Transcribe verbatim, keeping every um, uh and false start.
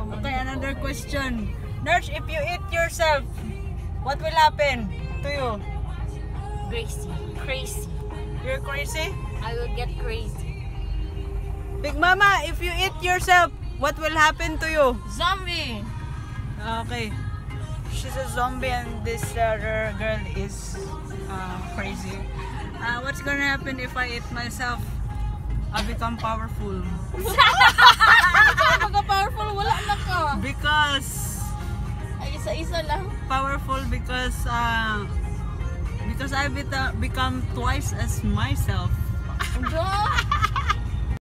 Okay, another question. Nurse, if you eat yourself, what will happen to you? Crazy. Crazy. You're crazy? I will get crazy. Big Mama, if you eat yourself, what will happen to you? Zombie! Okay. She's a zombie and this other girl is uh, crazy. Uh, what's gonna happen if I eat myself? I become powerful. Magka-powerful, wala na ka. Because Ay, isa-isa lang. powerful because uh, because I beta- become twice as myself. Go!